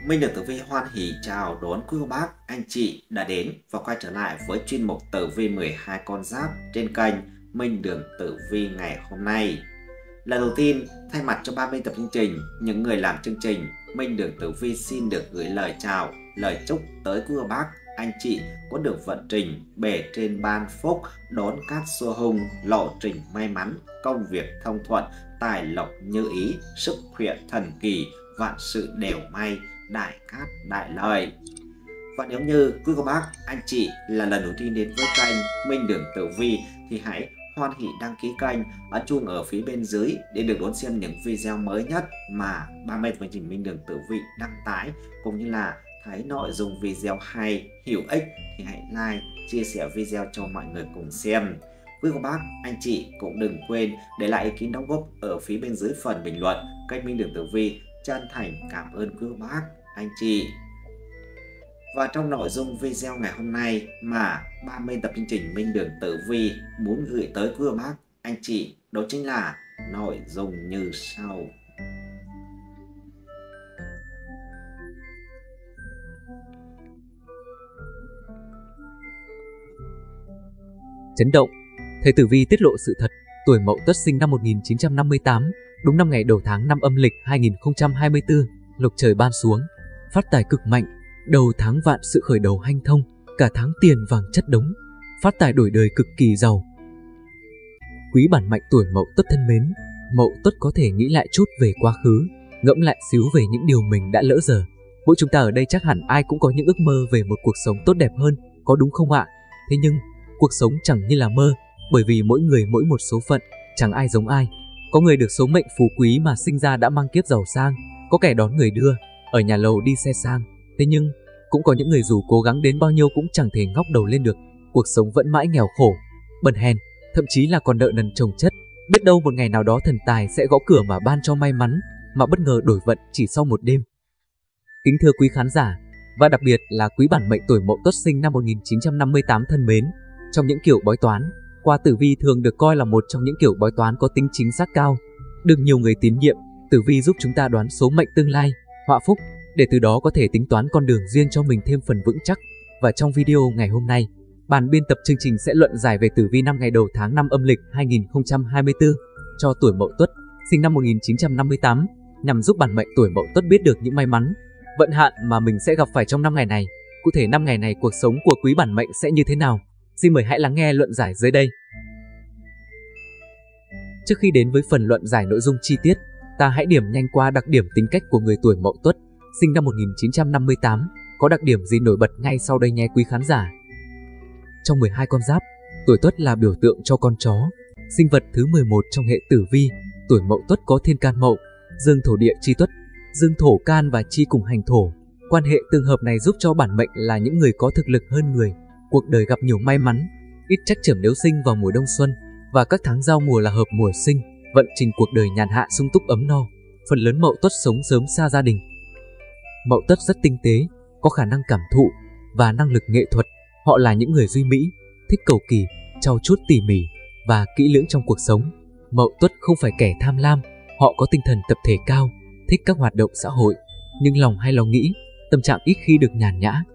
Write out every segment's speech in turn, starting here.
Minh được Tử Vi hoan hỉ chào đón quý cô bác, anh chị đã đến và quay trở lại với chuyên mục Tử Vi 12 con giáp trên kênh Minh Đường Tử Vi ngày hôm nay. Lần đầu tiên, thay mặt cho ban biên tập chương trình, những người làm chương trình, Minh Đường Tử Vi xin được gửi lời chào, lời chúc tới quý cô bác, anh chị có được vận trình bề trên ban phúc, đón cát xua hung, lộ trình may mắn, công việc thông thuận, tài lộc như ý, sức khỏe thần kỳ, vạn sự đều may, đại cát đại lợi. Và nếu như quý cô bác, anh chị là lần đầu tiên đến với kênh Minh Đường Tử Vi thì hãy hoan hỉ đăng ký kênh, ấn chuông ở phía bên dưới để được đón xem những video mới nhất mà ban biên tập chương trình Minh Đường Tử Vi đăng tải, cũng như là thấy nội dung video hay, hữu ích thì hãy like, chia sẻ video cho mọi người cùng xem. Quý cô bác, anh chị cũng đừng quên để lại ý kiến đóng góp ở phía bên dưới phần bình luận. Kênh Minh Đường Tử Vi chân thành cảm ơn quý cô bác, anh chị. Và trong nội dung video ngày hôm nay mà ban biên tập chương trình Minh Đường Tử Vi muốn gửi tới quý cô bác, anh chị, đó chính là nội dung như sau. Chấn động, thầy Tử Vi tiết lộ sự thật, tuổi Mậu Tuất sinh năm 1958, đúng 5 ngày đầu tháng 5 âm lịch 2024, lộc trời ban xuống, phát tài cực mạnh, đầu tháng vạn sự khởi đầu hanh thông, cả tháng tiền vàng chất đống, phát tài đổi đời cực kỳ giàu. Quý bản mệnh tuổi Mậu Tuất thân mến, Mậu Tuất có thể nghĩ lại chút về quá khứ, ngẫm lại xíu về những điều mình đã lỡ dở. Mỗi chúng ta ở đây chắc hẳn ai cũng có những ước mơ về một cuộc sống tốt đẹp hơn, có đúng không ạ? Thế nhưng, cuộc sống chẳng như là mơ, bởi vì mỗi người mỗi một số phận, chẳng ai giống ai. Có người được số mệnh phú quý mà sinh ra đã mang kiếp giàu sang, có kẻ đón người đưa, ở nhà lầu đi xe sang. Thế nhưng, cũng có những người dù cố gắng đến bao nhiêu cũng chẳng thể ngóc đầu lên được, cuộc sống vẫn mãi nghèo khổ, bần hèn, thậm chí là còn nợ nần chồng chất. Biết đâu một ngày nào đó thần tài sẽ gõ cửa mà ban cho may mắn, mà bất ngờ đổi vận chỉ sau một đêm. Kính thưa quý khán giả, và đặc biệt là quý bản mệnh tuổi Mậu Tuất sinh năm 1958 thân mến, trong những kiểu bói toán, qua tử vi thường được coi là một trong những kiểu bói toán có tính chính xác cao. Được nhiều người tín nhiệm, tử vi giúp chúng ta đoán số mệnh tương lai, họa phúc, để từ đó có thể tính toán con đường riêng cho mình thêm phần vững chắc. Và trong video ngày hôm nay, ban biên tập chương trình sẽ luận giải về tử vi 5 ngày đầu tháng 5 âm lịch 2024 cho tuổi Mậu Tuất sinh năm 1958, nhằm giúp bản mệnh tuổi Mậu Tuất biết được những may mắn, vận hạn mà mình sẽ gặp phải trong 5 ngày này. Cụ thể 5 ngày này cuộc sống của quý bản mệnh sẽ như thế nào? Xin mời hãy lắng nghe luận giải dưới đây. Trước khi đến với phần luận giải nội dung chi tiết, ta hãy điểm nhanh qua đặc điểm tính cách của người tuổi Mậu Tuất sinh năm 1958, có đặc điểm gì nổi bật ngay sau đây nhé quý khán giả. Trong 12 con giáp, tuổi Tuất là biểu tượng cho con chó, sinh vật thứ 11 trong hệ tử vi. Tuổi Mậu Tuất có thiên can Mậu, dương thổ địa chi Tuất, dương thổ can và chi cùng hành thổ. Quan hệ tương hợp này giúp cho bản mệnh là những người có thực lực hơn người, cuộc đời gặp nhiều may mắn, ít trắc trở nếu sinh vào mùa đông xuân, và các tháng giao mùa là hợp mùa sinh, vận trình cuộc đời nhàn hạ sung túc ấm no. Phần lớn Mậu Tuất sống sớm xa gia đình. Mậu Tuất rất tinh tế, có khả năng cảm thụ và năng lực nghệ thuật. Họ là những người duy mỹ, thích cầu kỳ, trau chuốt tỉ mỉ và kỹ lưỡng trong cuộc sống. Mậu Tuất không phải kẻ tham lam, họ có tinh thần tập thể cao, thích các hoạt động xã hội, nhưng lòng hay lo nghĩ, tâm trạng ít khi được nhàn nhã.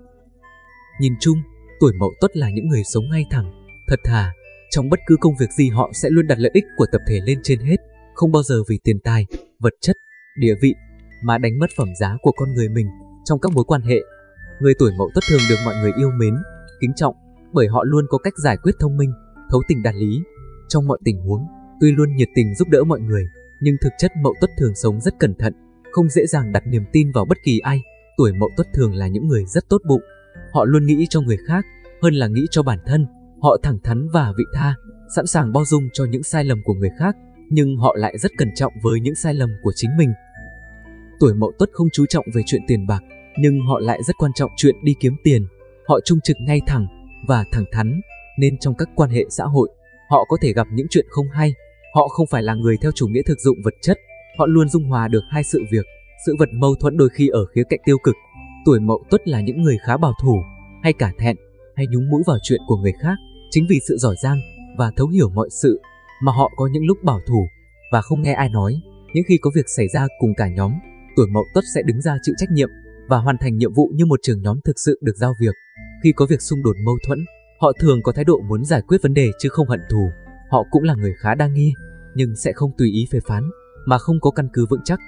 Nhìn chung, tuổi Mậu Tuất là những người sống ngay thẳng, thật thà. Trong bất cứ công việc gì họ sẽ luôn đặt lợi ích của tập thể lên trên hết, không bao giờ vì tiền tài, vật chất, địa vị mà đánh mất phẩm giá của con người mình. Trong các mối quan hệ, người tuổi Mậu Tuất thường được mọi người yêu mến, kính trọng, bởi họ luôn có cách giải quyết thông minh, thấu tình đạt lý. Trong mọi tình huống, tuy luôn nhiệt tình giúp đỡ mọi người, nhưng thực chất Mậu Tuất thường sống rất cẩn thận, không dễ dàng đặt niềm tin vào bất kỳ ai. Tuổi Mậu Tuất thường là những người rất tốt bụng, họ luôn nghĩ cho người khác hơn là nghĩ cho bản thân. Họ thẳng thắn và vị tha, sẵn sàng bao dung cho những sai lầm của người khác, nhưng họ lại rất cẩn trọng với những sai lầm của chính mình. Tuổi Mậu Tuất không chú trọng về chuyện tiền bạc, nhưng họ lại rất quan trọng chuyện đi kiếm tiền. Họ trung trực ngay thẳng và thẳng thắn, nên trong các quan hệ xã hội, họ có thể gặp những chuyện không hay. Họ không phải là người theo chủ nghĩa thực dụng vật chất, họ luôn dung hòa được hai sự việc, sự vật mâu thuẫn đôi khi ở khía cạnh tiêu cực. Tuổi Mậu Tuất là những người khá bảo thủ, hay cả thẹn, hay nhúng mũi vào chuyện của người khác. Chính vì sự giỏi giang và thấu hiểu mọi sự mà họ có những lúc bảo thủ và không nghe ai nói. Những khi có việc xảy ra cùng cả nhóm, tuổi Mậu Tuất sẽ đứng ra chịu trách nhiệm. và hoàn thành nhiệm vụ như một trưởng nhóm thực sự được giao việc. Khi có việc xung đột mâu thuẫn, họ thường có thái độ muốn giải quyết vấn đề chứ không hận thù. Họ cũng là người khá đa nghi, nhưng sẽ không tùy ý phê phán mà không có căn cứ vững chắc.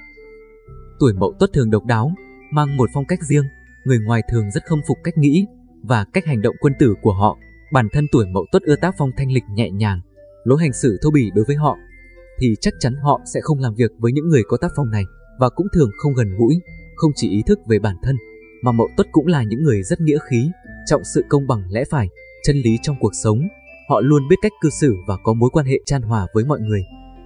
Tuổi Mậu Tuất thường độc đáo, mang một phong cách riêng, người ngoài thường rất khâm phục cách nghĩ và cách hành động quân tử của họ. Bản thân tuổi Mậu Tuất ưa tác phong thanh lịch nhẹ nhàng, lối hành xử thô bỉ đối với họ thì chắc chắn họ sẽ không làm việc với những người có tác phong này, và cũng thường không gần gũi. Không chỉ ý thức về bản thân mà Mậu Tuất cũng là những người rất nghĩa khí, trọng sự công bằng lẽ phải, chân lý trong cuộc sống. Họ luôn biết cách cư xử và có mối quan hệ chan hòa với mọi người.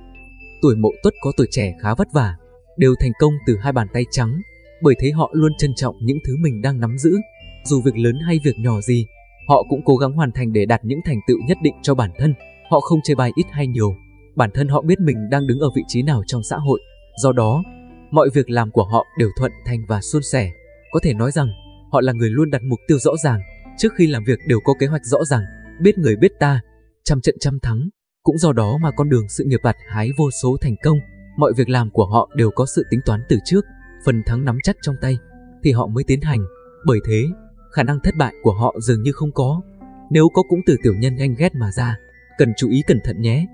Tuổi Mậu Tuất có tuổi trẻ khá vất vả, đều thành công từ hai bàn tay trắng, bởi thế họ luôn trân trọng những thứ mình đang nắm giữ. Dù việc lớn hay việc nhỏ gì, họ cũng cố gắng hoàn thành để đạt những thành tựu nhất định cho bản thân. Họ không chê bai ít hay nhiều, bản thân họ biết mình đang đứng ở vị trí nào trong xã hội. Do đó, mọi việc làm của họ đều thuận thành và suôn sẻ. Có thể nói rằng, họ là người luôn đặt mục tiêu rõ ràng, trước khi làm việc đều có kế hoạch rõ ràng, biết người biết ta, trăm trận trăm thắng. Cũng do đó mà con đường sự nghiệp gặt hái vô số thành công, mọi việc làm của họ đều có sự tính toán từ trước, phần thắng nắm chắc trong tay thì họ mới tiến hành. Bởi thế, khả năng thất bại của họ dường như không có, nếu có cũng từ tiểu nhân ganh ghét mà ra. Cần chú ý cẩn thận nhé.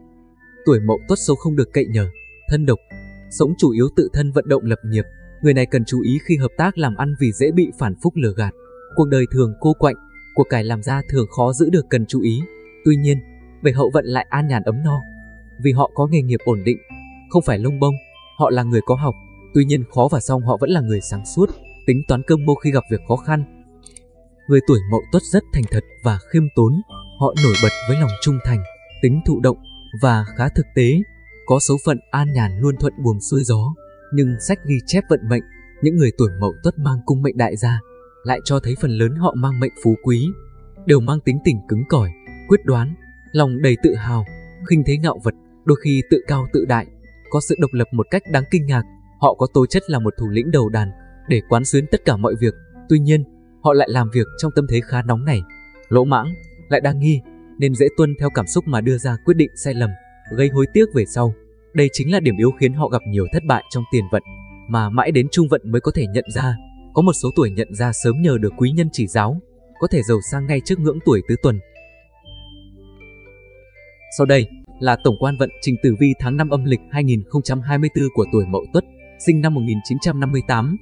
Tuổi Mậu Tuất số không được cậy nhờ, thân độc, sống chủ yếu tự thân vận động lập nghiệp. Người này cần chú ý khi hợp tác làm ăn vì dễ bị phản phúc lừa gạt. Cuộc đời thường cô quạnh, của cải làm ra thường khó giữ được, cần chú ý. Tuy nhiên, về hậu vận lại an nhàn ấm no, vì họ có nghề nghiệp ổn định, không phải lông bông. Họ là người có học, tuy nhiên khó và song họ vẫn là người sáng suốt, tính toán cơm mưu khi gặp việc khó khăn. Người tuổi Mậu Tuất rất thành thật và khiêm tốn. Họ nổi bật với lòng trung thành, tính thụ động và khá thực tế, có số phận an nhàn luôn thuận buồm xuôi gió. Nhưng sách ghi chép vận mệnh những người tuổi Mậu Tuất mang cung mệnh đại gia lại cho thấy phần lớn họ mang mệnh phú quý, đều mang tính tình cứng cỏi, quyết đoán, lòng đầy tự hào, khinh thế ngạo vật, đôi khi tự cao tự đại, có sự độc lập một cách đáng kinh ngạc. Họ có tố chất là một thủ lĩnh đầu đàn để quán xuyến tất cả mọi việc. Tuy nhiên, họ lại làm việc trong tâm thế khá nóng nảy, lỗ mãng, lại đa nghi, nên dễ tuân theo cảm xúc mà đưa ra quyết định sai lầm, gây hối tiếc về sau. Đây chính là điểm yếu khiến họ gặp nhiều thất bại trong tiền vận, mà mãi đến trung vận mới có thể nhận ra. Có một số tuổi nhận ra sớm nhờ được quý nhân chỉ giáo, có thể giàu sang ngay trước ngưỡng tuổi tứ tuần. Sau đây là tổng quan vận trình tử vi tháng 5 âm lịch 2024 của tuổi Mậu Tuất, sinh năm 1958.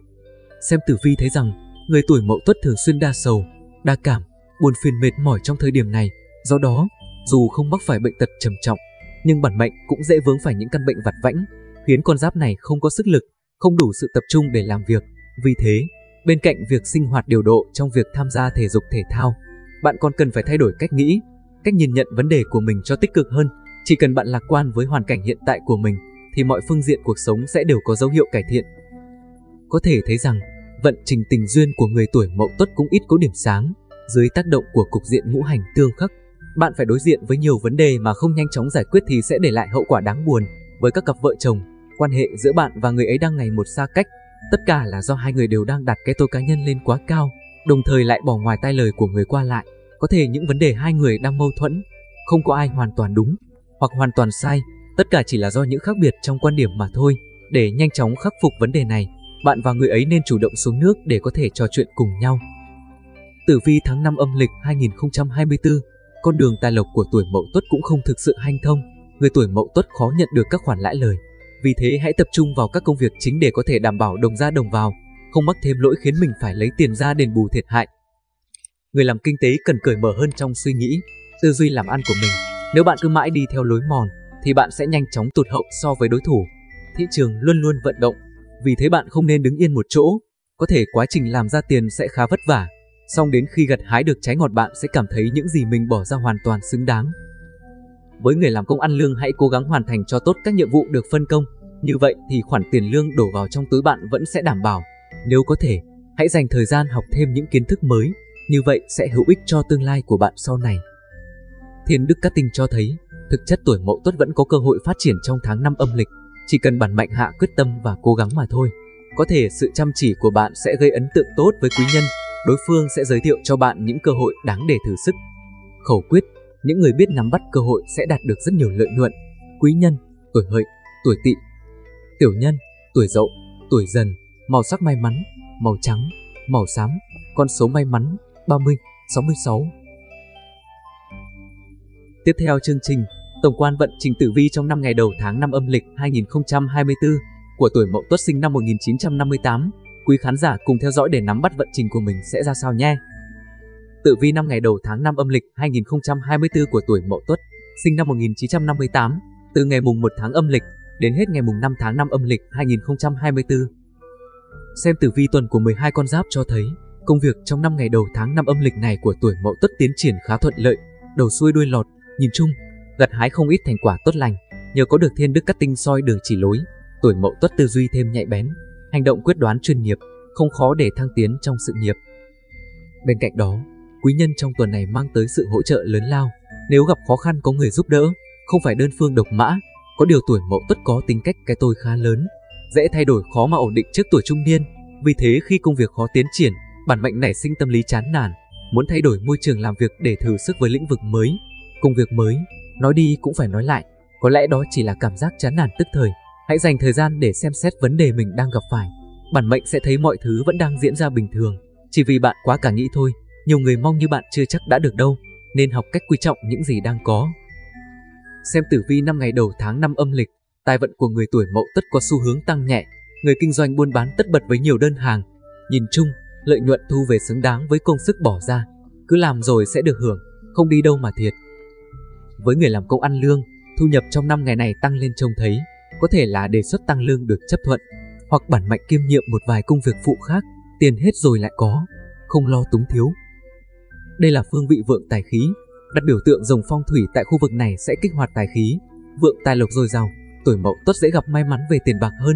Xem tử vi thấy rằng, người tuổi Mậu Tuất thường xuyên đa sầu, đa cảm, buồn phiền mệt mỏi trong thời điểm này. Do đó, dù không mắc phải bệnh tật trầm trọng, nhưng bản mệnh cũng dễ vướng phải những căn bệnh vặt vãnh, khiến con giáp này không có sức lực, không đủ sự tập trung để làm việc. Vì thế, bên cạnh việc sinh hoạt điều độ trong việc tham gia thể dục thể thao, bạn còn cần phải thay đổi cách nghĩ, cách nhìn nhận vấn đề của mình cho tích cực hơn. Chỉ cần bạn lạc quan với hoàn cảnh hiện tại của mình, thì mọi phương diện cuộc sống sẽ đều có dấu hiệu cải thiện. Có thể thấy rằng, vận trình tình duyên của người tuổi Mậu Tuất cũng ít có điểm sáng. Dưới tác động của cục diện ngũ hành tương khắc, bạn phải đối diện với nhiều vấn đề mà không nhanh chóng giải quyết thì sẽ để lại hậu quả đáng buồn. Với các cặp vợ chồng, quan hệ giữa bạn và người ấy đang ngày một xa cách. Tất cả là do hai người đều đang đặt cái tôi cá nhân lên quá cao, đồng thời lại bỏ ngoài tai lời của người qua lại. Có thể những vấn đề hai người đang mâu thuẫn, không có ai hoàn toàn đúng hoặc hoàn toàn sai, tất cả chỉ là do những khác biệt trong quan điểm mà thôi. Để nhanh chóng khắc phục vấn đề này, bạn và người ấy nên chủ động xuống nước để có thể trò chuyện cùng nhau. Tử vi tháng 5 âm lịch 2024, con đường tài lộc của tuổi Mậu Tuất cũng không thực sự hanh thông. Người tuổi Mậu Tuất khó nhận được các khoản lãi lời. Vì thế hãy tập trung vào các công việc chính để có thể đảm bảo đồng ra đồng vào, không mắc thêm lỗi khiến mình phải lấy tiền ra đền bù thiệt hại. Người làm kinh tế cần cởi mở hơn trong suy nghĩ, tư duy làm ăn của mình. Nếu bạn cứ mãi đi theo lối mòn, thì bạn sẽ nhanh chóng tụt hậu so với đối thủ. Thị trường luôn luôn vận động, vì thế bạn không nên đứng yên một chỗ. Có thể quá trình làm ra tiền sẽ khá vất vả, song đến khi gặt hái được trái ngọt bạn sẽ cảm thấy những gì mình bỏ ra hoàn toàn xứng đáng. Với người làm công ăn lương, hãy cố gắng hoàn thành cho tốt các nhiệm vụ được phân công. Như vậy thì khoản tiền lương đổ vào trong túi bạn vẫn sẽ đảm bảo. Nếu có thể, hãy dành thời gian học thêm những kiến thức mới, như vậy sẽ hữu ích cho tương lai của bạn sau này. Thiên Đức Cát Tinh cho thấy, thực chất tuổi Mậu Tuất vẫn có cơ hội phát triển trong tháng 5 âm lịch, chỉ cần bản mệnh hạ quyết tâm và cố gắng mà thôi. Có thể sự chăm chỉ của bạn sẽ gây ấn tượng tốt với quý nhân, đối phương sẽ giới thiệu cho bạn những cơ hội đáng để thử sức. Khẩu quyết, những người biết nắm bắt cơ hội sẽ đạt được rất nhiều lợi nhuận. Quý nhân, tuổi Hợi, tuổi Tỵ. Tiểu nhân, tuổi Dậu, tuổi Dần. Màu sắc may mắn, màu trắng, màu xám, con số may mắn 30, 66. Tiếp theo chương trình, tổng quan vận trình tử vi trong 5 ngày đầu tháng 5 âm lịch 2024 của tuổi Mậu Tuất sinh năm 1958. Quý khán giả cùng theo dõi để nắm bắt vận trình của mình sẽ ra sao nhé. Tử vi 5 ngày đầu tháng 5 âm lịch 2024 của tuổi Mậu Tuất sinh năm 1958, từ ngày mùng 1 tháng âm lịch đến hết ngày mùng 5 tháng 5 âm lịch 2024. Xem tử vi tuần của 12 con giáp cho thấy, công việc trong 5 ngày đầu tháng 5 âm lịch này của tuổi Mậu Tuất tiến triển khá thuận lợi, đầu xuôi đuôi lọt, nhìn chung, gặt hái không ít thành quả tốt lành, nhờ có được thiên đức cát tinh soi đường chỉ lối, tuổi Mậu Tuất tư duy thêm nhạy bén, hành động quyết đoán chuyên nghiệp, không khó để thăng tiến trong sự nghiệp. Bên cạnh đó, quý nhân trong tuần này mang tới sự hỗ trợ lớn lao, nếu gặp khó khăn có người giúp đỡ, không phải đơn phương độc mã. Có điều tuổi Mậu Tuất có tính cách cái tôi khá lớn, dễ thay đổi, khó mà ổn định trước tuổi trung niên. Vì thế khi công việc khó tiến triển, bản mệnh nảy sinh tâm lý chán nản, muốn thay đổi môi trường làm việc để thử sức với lĩnh vực mới, công việc mới. Nói đi cũng phải nói lại, có lẽ đó chỉ là cảm giác chán nản tức thời. Hãy dành thời gian để xem xét vấn đề mình đang gặp phải. Bản mệnh sẽ thấy mọi thứ vẫn đang diễn ra bình thường, chỉ vì bạn quá cả nghĩ thôi. Nhiều người mong như bạn chưa chắc đã được đâu, nên học cách quý trọng những gì đang có. Xem tử vi 5 ngày đầu tháng 5 âm lịch, tài vận của người tuổi Mậu Tuất có xu hướng tăng nhẹ, người kinh doanh buôn bán tất bật với nhiều đơn hàng. Nhìn chung, lợi nhuận thu về xứng đáng với công sức bỏ ra, cứ làm rồi sẽ được hưởng, không đi đâu mà thiệt. Với người làm công ăn lương, thu nhập trong 5 ngày này tăng lên trông thấy, có thể là đề xuất tăng lương được chấp thuận, hoặc bản mệnh kiêm nhiệm một vài công việc phụ khác, tiền hết rồi lại có, không lo túng thiếu. Đây là phương vị vượng tài khí, đặt biểu tượng rồng phong thủy tại khu vực này sẽ kích hoạt tài khí, vượng tài lộc dồi dào, tuổi Mậu Tuất dễ gặp may mắn về tiền bạc hơn.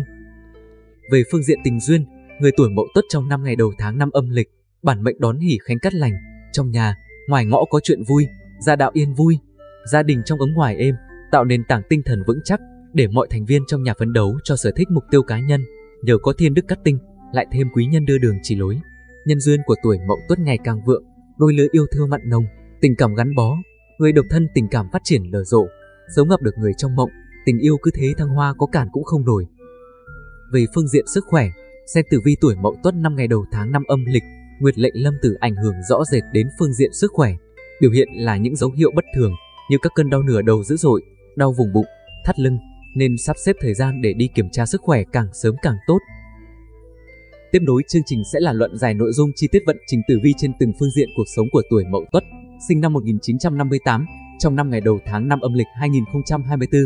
Về phương diện tình duyên, người tuổi Mậu Tuất trong 5 ngày đầu tháng 5 âm lịch, bản mệnh đón hỷ khánh cát lành, trong nhà, ngoài ngõ có chuyện vui, gia đạo yên vui, gia đình trong ấm ngoài êm, tạo nền tảng tinh thần vững chắc để mọi thành viên trong nhà phấn đấu cho sở thích mục tiêu cá nhân. Nhờ có thiên đức cát tinh, lại thêm quý nhân đưa đường chỉ lối, nhân duyên của tuổi Mậu Tuất ngày càng vượng, đôi lứa yêu thương mặn nồng, tình cảm gắn bó, người độc thân tình cảm phát triển nở rộ, sớm gặp được người trong mộng, tình yêu cứ thế thăng hoa, có cản cũng không nổi. Về phương diện sức khỏe, xem tử vi tuổi Mậu Tuất 5 ngày đầu tháng 5 âm lịch, nguyệt lệnh lâm tử ảnh hưởng rõ rệt đến phương diện sức khỏe, biểu hiện là những dấu hiệu bất thường như các cơn đau nửa đầu dữ dội, đau vùng bụng, thắt lưng, nên sắp xếp thời gian để đi kiểm tra sức khỏe càng sớm càng tốt. Tiếp nối chương trình sẽ là luận giải nội dung chi tiết vận trình tử vi trên từng phương diện cuộc sống của tuổi Mậu Tuất, sinh năm 1958, trong 5 ngày đầu tháng 5 âm lịch 2024.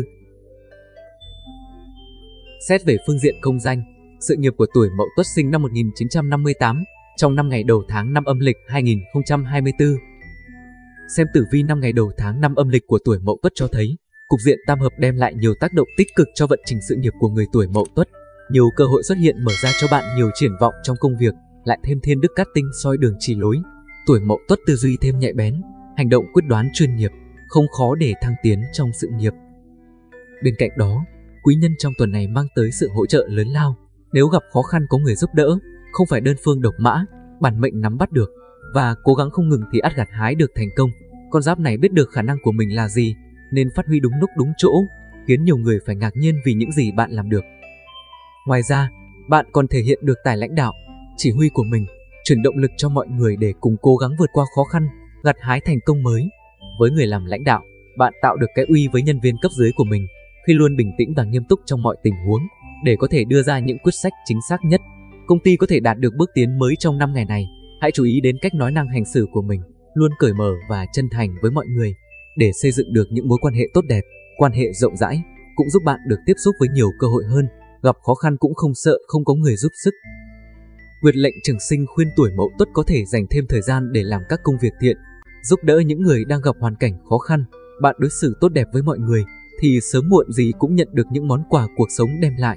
Xét về phương diện công danh, sự nghiệp của tuổi Mậu Tuất sinh năm 1958, trong 5 ngày đầu tháng 5 âm lịch 2024. Xem tử vi 5 ngày đầu tháng 5 âm lịch của tuổi Mậu Tuất cho thấy, cục diện tam hợp đem lại nhiều tác động tích cực cho vận trình sự nghiệp của người tuổi Mậu Tuất. Nhiều cơ hội xuất hiện mở ra cho bạn nhiều triển vọng trong công việc, lại thêm thiên đức cát tinh soi đường chỉ lối. Tuổi Mậu Tuất tư duy thêm nhạy bén, hành động quyết đoán chuyên nghiệp, không khó để thăng tiến trong sự nghiệp. Bên cạnh đó, quý nhân trong tuần này mang tới sự hỗ trợ lớn lao, nếu gặp khó khăn có người giúp đỡ, không phải đơn phương độc mã, bản mệnh nắm bắt được và cố gắng không ngừng thì ắt gặt hái được thành công. Con giáp này biết được khả năng của mình là gì, nên phát huy đúng lúc đúng chỗ, khiến nhiều người phải ngạc nhiên vì những gì bạn làm được. Ngoài ra, bạn còn thể hiện được tài lãnh đạo, chỉ huy của mình, truyền động lực cho mọi người để cùng cố gắng vượt qua khó khăn, gặt hái thành công mới. Với người làm lãnh đạo, bạn tạo được cái uy với nhân viên cấp dưới của mình, khi luôn bình tĩnh và nghiêm túc trong mọi tình huống, để có thể đưa ra những quyết sách chính xác nhất. Công ty có thể đạt được bước tiến mới trong 5 ngày này. Hãy chú ý đến cách nói năng hành xử của mình, luôn cởi mở và chân thành với mọi người, để xây dựng được những mối quan hệ tốt đẹp, quan hệ rộng rãi, cũng giúp bạn được tiếp xúc với nhiều cơ hội hơn. Gặp khó khăn cũng không sợ không có người giúp sức. Nguyệt lệnh trường sinh khuyên tuổi Mậu Tuất có thể dành thêm thời gian để làm các công việc thiện, giúp đỡ những người đang gặp hoàn cảnh khó khăn. Bạn đối xử tốt đẹp với mọi người thì sớm muộn gì cũng nhận được những món quà cuộc sống đem lại.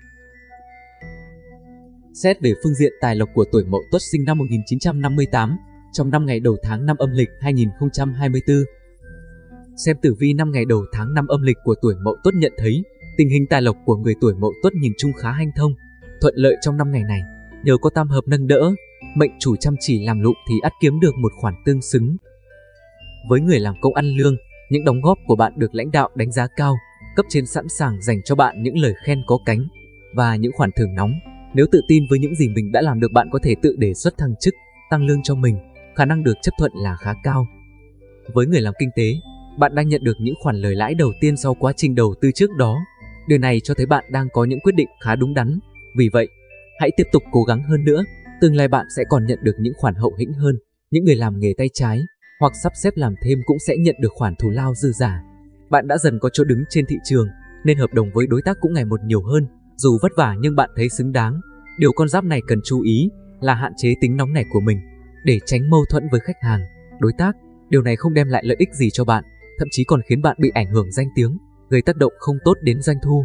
Xét về phương diện tài lộc của tuổi Mậu Tuất sinh năm 1958, trong 5 ngày đầu tháng 5 âm lịch 2024. Xem tử vi 5 ngày đầu tháng 5 âm lịch của tuổi Mậu Tuất nhận thấy, tình hình tài lộc của người tuổi Mậu Tuất nhìn chung khá hanh thông, thuận lợi trong 5 ngày này. Nhờ có tam hợp nâng đỡ, mệnh chủ chăm chỉ làm lụng thì ắt kiếm được một khoản tương xứng. Với người làm công ăn lương, những đóng góp của bạn được lãnh đạo đánh giá cao, cấp trên sẵn sàng dành cho bạn những lời khen có cánh và những khoản thưởng nóng. Nếu tự tin với những gì mình đã làm được, bạn có thể tự đề xuất thăng chức, tăng lương cho mình, khả năng được chấp thuận là khá cao. Với người làm kinh tế, bạn đang nhận được những khoản lời lãi đầu tiên sau quá trình đầu tư trước đó. Điều này cho thấy bạn đang có những quyết định khá đúng đắn. Vì vậy, hãy tiếp tục cố gắng hơn nữa, tương lai bạn sẽ còn nhận được những khoản hậu hĩnh hơn. Những người làm nghề tay trái hoặc sắp xếp làm thêm cũng sẽ nhận được khoản thù lao dư giả. Bạn đã dần có chỗ đứng trên thị trường, nên hợp đồng với đối tác cũng ngày một nhiều hơn. Dù vất vả nhưng bạn thấy xứng đáng. Điều con giáp này cần chú ý là hạn chế tính nóng nảy của mình để tránh mâu thuẫn với khách hàng, đối tác. Điều này không đem lại lợi ích gì cho bạn, thậm chí còn khiến bạn bị ảnh hưởng danh tiếng, gây tác động không tốt đến doanh thu.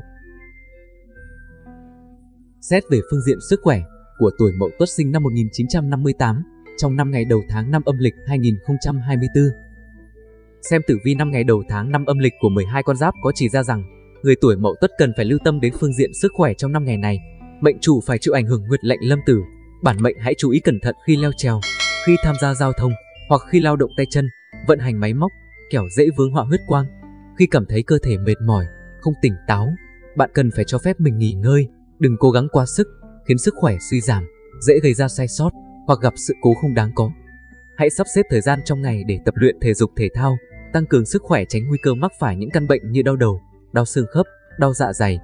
Xét về phương diện sức khỏe của tuổi Mậu Tuất sinh năm 1958 trong 5 ngày đầu tháng 5 âm lịch 2024. Xem tử vi 5 ngày đầu tháng 5 âm lịch của 12 con giáp có chỉ ra rằng người tuổi Mậu Tuất cần phải lưu tâm đến phương diện sức khỏe trong 5 ngày này. Mệnh chủ phải chịu ảnh hưởng nguyệt lệnh lâm tử. Bản mệnh hãy chú ý cẩn thận khi leo trèo, khi tham gia giao thông hoặc khi lao động tay chân, vận hành máy móc, kẻo dễ vướng họa huyết quang. Khi cảm thấy cơ thể mệt mỏi, không tỉnh táo, bạn cần phải cho phép mình nghỉ ngơi, đừng cố gắng quá sức, khiến sức khỏe suy giảm, dễ gây ra sai sót hoặc gặp sự cố không đáng có. Hãy sắp xếp thời gian trong ngày để tập luyện thể dục thể thao, tăng cường sức khỏe, tránh nguy cơ mắc phải những căn bệnh như đau đầu, đau xương khớp, đau dạ dày.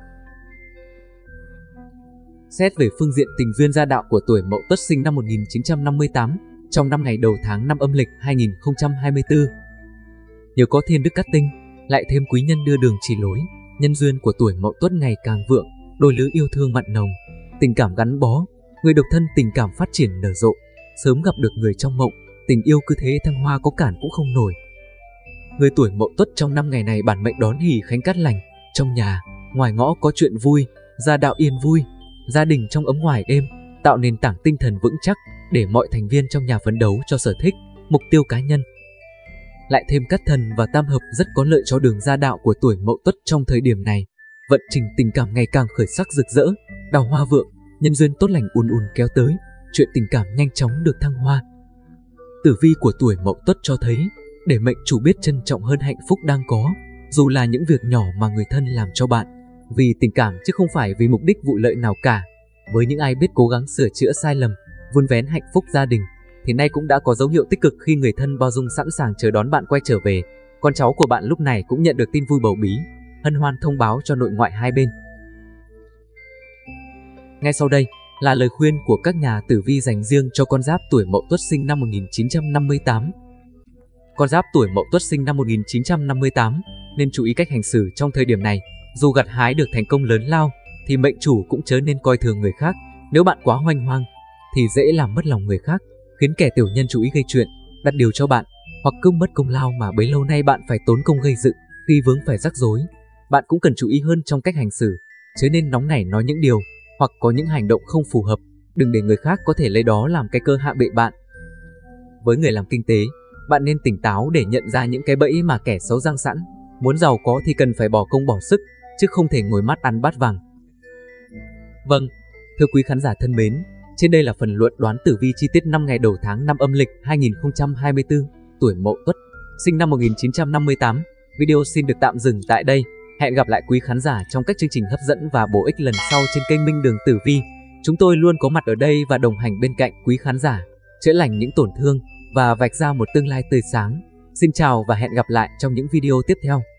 Xét về phương diện tình duyên gia đạo của tuổi Mậu Tuất sinh năm 1958 trong 5 ngày đầu tháng 5 âm lịch 2024. Nhờ có thiên đức cát tinh, lại thêm quý nhân đưa đường chỉ lối, nhân duyên của tuổi Mậu Tuất ngày càng vượng, đôi lứa yêu thương mặn nồng, tình cảm gắn bó, người độc thân tình cảm phát triển nở rộ, sớm gặp được người trong mộng, tình yêu cứ thế thăng hoa, có cản cũng không nổi. Người tuổi Mậu Tuất trong 5 ngày này bản mệnh đón hỷ khánh cát lành, trong nhà, ngoài ngõ có chuyện vui, gia đạo yên vui, gia đình trong ấm ngoài êm, tạo nền tảng tinh thần vững chắc để mọi thành viên trong nhà phấn đấu cho sở thích, mục tiêu cá nhân. Lại thêm cát thần và tam hợp rất có lợi cho đường gia đạo của tuổi Mậu Tuất trong thời điểm này. Vận trình tình cảm ngày càng khởi sắc rực rỡ, đào hoa vượng, nhân duyên tốt lành ùn ùn kéo tới, chuyện tình cảm nhanh chóng được thăng hoa. Tử vi của tuổi Mậu Tuất cho thấy, để mệnh chủ biết trân trọng hơn hạnh phúc đang có, dù là những việc nhỏ mà người thân làm cho bạn, vì tình cảm chứ không phải vì mục đích vụ lợi nào cả. Với những ai biết cố gắng sửa chữa sai lầm, vun vén hạnh phúc gia đình, thì nay cũng đã có dấu hiệu tích cực khi người thân bao dung sẵn sàng chờ đón bạn quay trở về. Con cháu của bạn lúc này cũng nhận được tin vui bầu bí, hân hoan thông báo cho nội ngoại hai bên. Ngay sau đây là lời khuyên của các nhà tử vi dành riêng cho con giáp tuổi Mậu Tuất sinh năm 1958. Con giáp tuổi Mậu Tuất sinh năm 1958 nên chú ý cách hành xử trong thời điểm này. Dù gặt hái được thành công lớn lao thì mệnh chủ cũng chớ nên coi thường người khác. Nếu bạn quá hoành hoang thì dễ làm mất lòng người khác, khiến kẻ tiểu nhân chú ý gây chuyện, đặt điều cho bạn, hoặc cướp mất công lao mà bấy lâu nay bạn phải tốn công gây dựng. Khi vướng phải rắc rối, bạn cũng cần chú ý hơn trong cách hành xử, chớ nên nóng nảy nói những điều hoặc có những hành động không phù hợp. Đừng để người khác có thể lấy đó làm cái cơ hạ bệ bạn. Với người làm kinh tế, bạn nên tỉnh táo để nhận ra những cái bẫy mà kẻ xấu giăng sẵn. Muốn giàu có thì cần phải bỏ công bỏ sức, chứ không thể ngồi mắt ăn bát vàng. Vâng, thưa quý khán giả thân mến, trên đây là phần luận đoán tử vi chi tiết 5 ngày đầu tháng 5 âm lịch 2024, tuổi Mậu Tuất, sinh năm 1958. Video xin được tạm dừng tại đây. Hẹn gặp lại quý khán giả trong các chương trình hấp dẫn và bổ ích lần sau trên kênh Minh Đường Tử Vi. Chúng tôi luôn có mặt ở đây và đồng hành bên cạnh quý khán giả, chữa lành những tổn thương và vạch ra một tương lai tươi sáng. Xin chào và hẹn gặp lại trong những video tiếp theo.